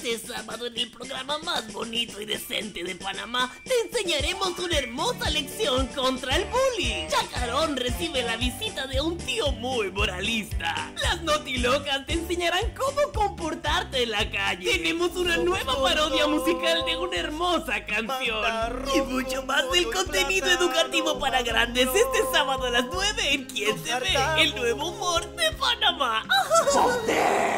Este sábado en el programa más bonito y decente de Panamá te enseñaremos una hermosa lección contra el bullying. Chacarón recibe la visita de un tío muy moralista. Las notilocas te enseñarán cómo comportarte en la calle. Tenemos una nueva parodia musical de una hermosa canción y mucho más del contenido educativo para grandes este sábado a las 9 en Quién se ve, el nuevo humor de Panamá. ¡Poder!